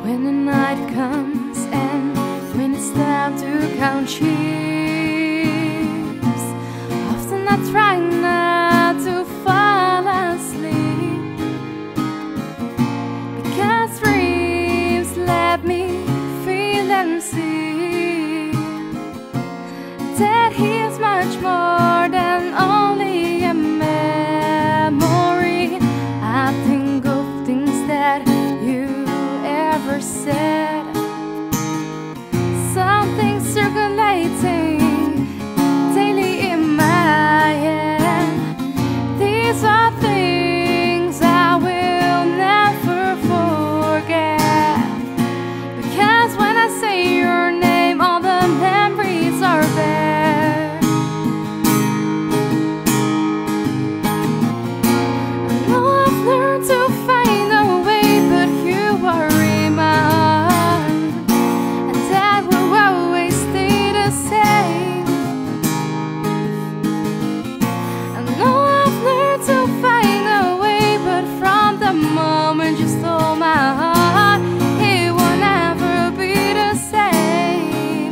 when the night comes and when it's time to count sheep. Often I try not to fall asleep, because dreams let me feel and see that he's much more than only a memory. I think of things that you ever said, something circulating daily in my head. These are things I will never forget, because when I say your name, all the memories are there. I know I've learned to find a way, but you are in my heart, and that will always stay the same. I know I've learned to find a way, but from the moment you stole my heart, it will never be the same.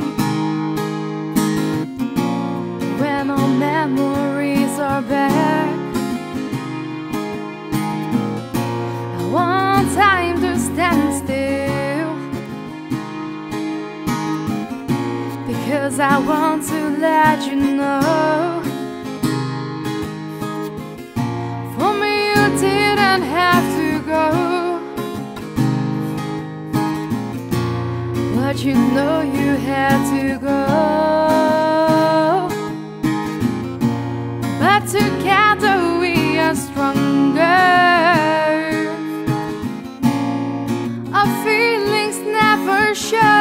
When all memories are back, I want time to stand still, because I want to let you know, for me you didn't have to go, but you know you had to go. But together we are stronger. Our feelings never show.